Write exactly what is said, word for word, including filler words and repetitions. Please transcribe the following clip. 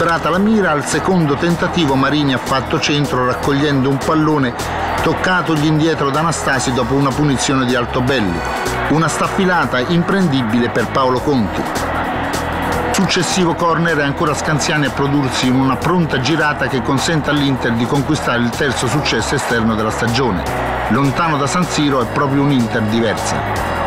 Calibrata la mira, al secondo tentativo Marini ha fatto centro raccogliendo un pallone toccatogli indietro da Anastasi dopo una punizione di Altobelli. Una staffilata imprendibile per Paolo Conti. Successivo corner è ancora Scanziani a prodursi in una pronta girata che consente all'Inter di conquistare il terzo successo esterno della stagione. Lontano da San Siro è proprio un'Inter diversa.